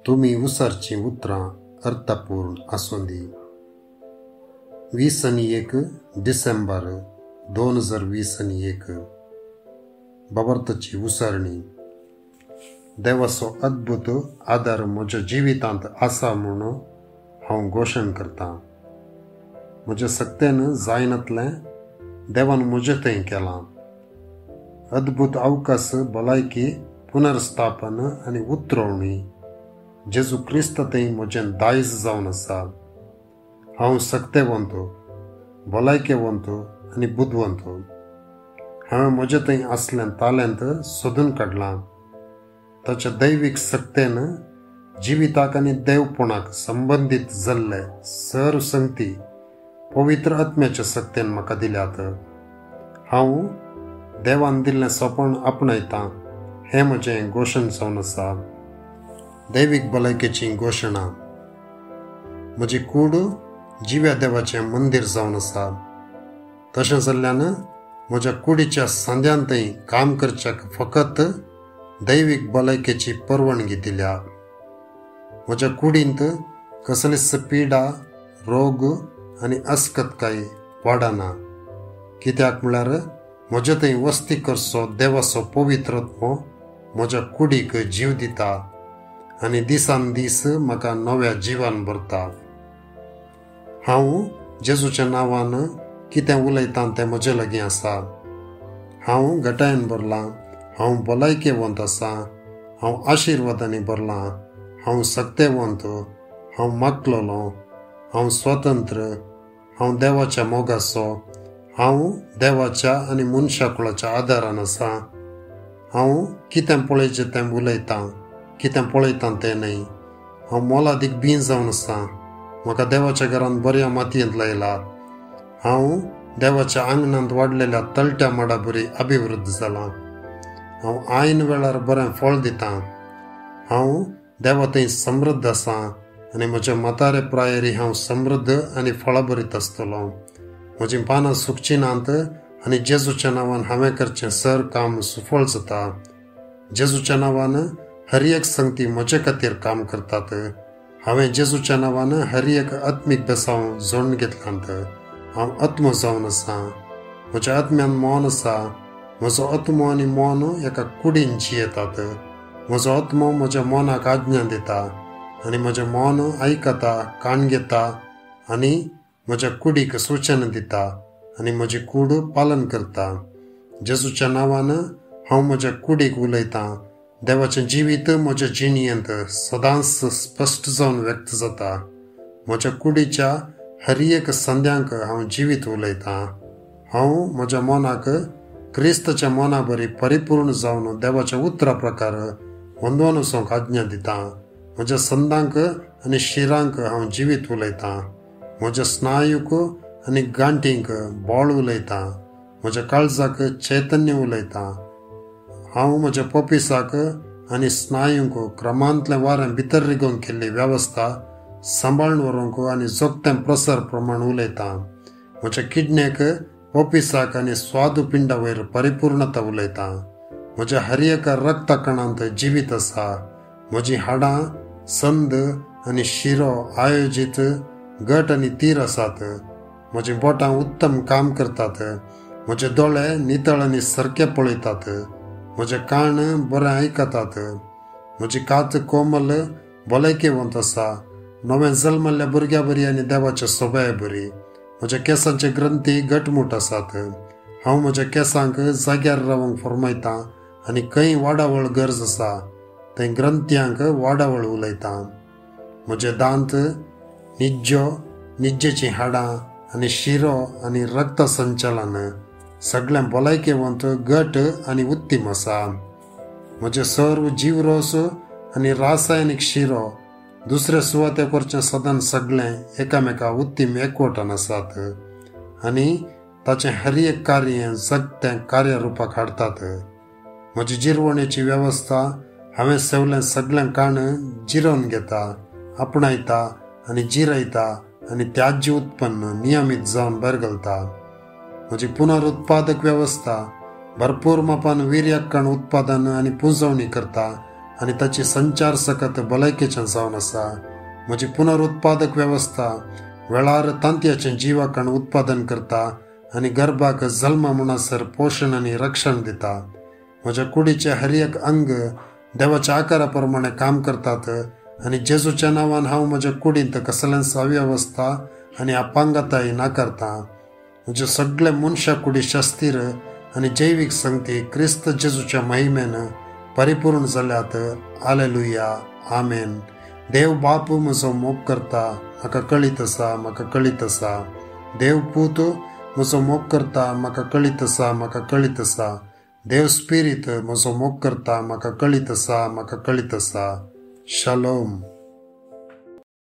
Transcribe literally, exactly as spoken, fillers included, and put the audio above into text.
तुम्ही उसारची उतरां अर्थपूर्ण आसुंदी. वीस आनी एक डिसेंबर दोन हजार वीस आनी एक बाबर्ताची उसरणी. देवाचो अद्भुत आदार म्हज्या जिवितांत आसा म्हूण हांव घोशण करतां. म्हज्या सक्तेन जायनातलें देवान म्हजे थंय केलां. अद्भुत अवकाश, भलायकी, पुनर्स्थापन आनी उतरवणी जेजू क्रिस्त थंय म्हजें दायज जावन आसा. हांव सक्तेवंत, भलायकेवंत आनी बुदवंत. हांवें म्हजे थंय असलें तालेंत सोदून काडलां. ताच्या दैवीक सक्तेन जिविताक आनी देवपणाक संबंदीत जाल्ले सर्व संगती पवित्र आत्म्याच्या सक्तेन म्हाका दिल्यात. हांव देवान दिल्लें सोपण आपणायतां हें म्हजें घोशण जावन आसा. दैवीक भलायकेची घोशणा. म्हजी कूड जिव्या देवाचें मंदीर जावन आसा. तशें जाल्ल्यान म्हज्या कुडीच्या सांद्यान थंय काम करच्याक फकत दैवीक भलायकेची परवानगी दिल्या. म्हज्या कुडींत कसलीच पिडा, रोग आनी अस्कतकाय वाडना. कित्याक म्हळ्यार म्हजे थंय वस्ती करचो देवाचो पवित्र आत्मो म्हज्या कुडीक जीव दिता आनी दिसान दीस म्हाका नव्या जिवान भरता. हांव जेजूच्या नांवान कितें उलयतां तें म्हजे लागीं आसा. हांव घटायेन भरलां. हांव भलायकेवंत आसा. हांव आशिर्वादांनी भरलां. हांव सक्तेवंत. हांव मागलोलों. हांव स्वतंत्र. हांव देवाच्या मोगाचो. हांव देवाच्या आनी मनशा कुळाच्या आदारान आसा. हांव कितें पळयचें तें उलयतां, कितें पळयतां तें न्हय. हांव मोलादीक बी जावन आसा. म्हाका देवाच्या घरांत बऱ्या मातयेंत लायला. हांव देवाच्या आंगणांत वाडलेल्या तळट्या माडा बरी अभिवृद्ध जालां. हांव आयन वेळार बरें फळ दितां. हांव देवा थंय समृद्ध आसा आनी म्हज्या म्हातारे प्रायेरी हांव समृद्ध आनी फळां भरीत आसतलों. म्हजीं पानां सुकचीं नात आनी जेजूच्या नांवान हांवें करचें सर काम सुफळ जाता. जेजूच्या नांवान हर एक संगती म्हजे खातीर काम करतात. हांवें जेजूच्या नांवान हर एक आत्मीक बेसांव जोडून घेतलांत. हांव आत्मो जावन आसा. म्हज्या आत्म्यान मौन आसा. म्हजो आत्मो आनी मौन एका कुडीन जियेतात. म्हजो आत्मो म्हज्या मौनाक आज्ञा दिता आनी म्हजें मौन आयकता, कान घेता आनी म्हज्या कुडीक सूचना दिता आनी म्हजी कूड पालन करता. जेजूच्या नांवान हांव म्हज्या कुडीक उलयतां. देवाचें जिवीत म्हज्या जिणयेंत सदांच स्पश्ट जावन व्यक्त जाता. म्हज्या कुडीच्या हर एक संद्यांक हांव जिवीत उलयतां. हांव म्हज्या मौनाक क्रिस्ताच्या मौना बरी परिपूर्ण जावन देवाच्या उतरा प्रकार वंदवन वचोंक आज्ञा दितां. म्हज्या संदांक आनी शिरांक हांव जिवीत उलयतां. म्हज्या स्नायूक आनी गांठींक बोळ उलयतां. म्हज्या काळजाक चैतन्य उलयतां. हांव म्हज्या पोपिसाक आनी स्नायूंक क्रमांतलें वारें भितर रिगोवन केल्ली वेवस्था सांबाळून व्हरूंक आनी जोगतें प्रसार प्रमाण उलयतां. म्हज्या किडणेक पोपिसाक आनी स्वादू पिंडा वयर परिपूर्णता उलयतां. म्हज्या हर एका रक्ता कणांत जिवीत आसा. म्हजीं हाडां, संद आनी शिरो आयोजीत गट आनी तीर आसात. म्हजीं बोटां उत्तम काम करतात. म्हजे दोळे नितळ आनी सारके पळयतात. म्हजे कान बरें आयकतात. म्हजी कात कोमल भलायकेवंत आसा. नवें जल्मल्ल्या भुरग्या बरी आनी देवाच्या सोबाय बरी. म्हज्या केंसांचे ग्रंथी घटमूट आसात. हांव म्हज्या केंसांक जाग्यार रावंक फर्मायतां आनी खंय वाडावळ गरज आसा थंय ग्रंथ्यांक वाडावळ उलयतां. म्हजे दांत, निज्जो, निज्जेचीं हाडां आनी शिरो आनी रक्त संचलन सगळें भलायकेवंत घट आनी उत्तीम आसा. म्हजे सर्व जीवरोस आनी रासायनीक शिरो दुसरे सुवाते परचें सदां सगळें एकामेका उत्तीम एकवटान आसात आनी ताचें हर एक कार्य जगतें कार्यरुपाक हाडतात. म्हजी जिरवणेची वेवस्था हांवें सेवलें सगळें काण जिरोवन घेता, आपणायता आनी जिरयता आनी त्याज्य उत्पन्न नियमीत जावन भायर घालता. म्हजी पुनरुत्पादक वेवस्था भरपूर मापान विर्याक कण उत्पादन आनी पुंजवणी करता आनी ताची संचार सकत भलायकेच्यान जावन आसा. म्हजी पुनरुत्पादक वेवस्था वेळार तांतयाचें जिवाकण उत्पादन करता आनी गर्भाक जल्म म्हणसर पोशण आनी रक्षण दिता. म्हज्या कुडीचे हर एक अंग देवाच्या आकारा प्रमाणे काम करतात आनी जेजूच्या नांवान हांव म्हज्या कुडींत कसलेंच अव्यवस्था आनी अपांगताय नाकारता. म्हजे सगळे मनशा कुडी शस्तीर आनी जैवीक संगती क्रिस्त जेजूच्या महिमेन परिपूर्ण जाल्यात. हालेलुया, आमेन. देव बाप म्हजो मोग करता, म्हाका कळीत आसा, म्हाका कळीत आसा. देव पूत म्हजो मोग करता, म्हाका कळीत आसा, म्हाका कळीत आसा. देव स्पिरीत म्हजो मोग करता, म्हाका कळीत आसा, म्हाका कळीत आसा. शालोम.